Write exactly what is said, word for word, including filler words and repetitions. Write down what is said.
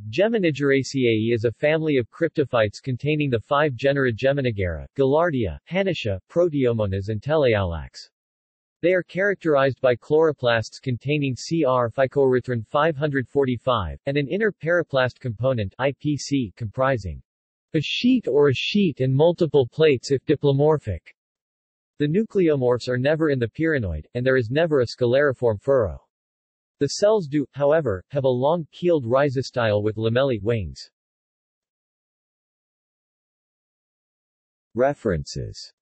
Geminigeraceae is a family of cryptophytes containing the five genera Geminigera, Gaillardia, Hannetia, Proteomonas and Teleaulax. They are characterized by chloroplasts containing C R phycoerythrin five forty-five, and an inner periplast component I P C comprising a sheet or a sheet and multiple plates if diplomorphic. The nucleomorphs are never in the pyrenoid, and there is never a scalariform furrow. The cells do, however, have a long, keeled rhizostyle with lamellae wings. References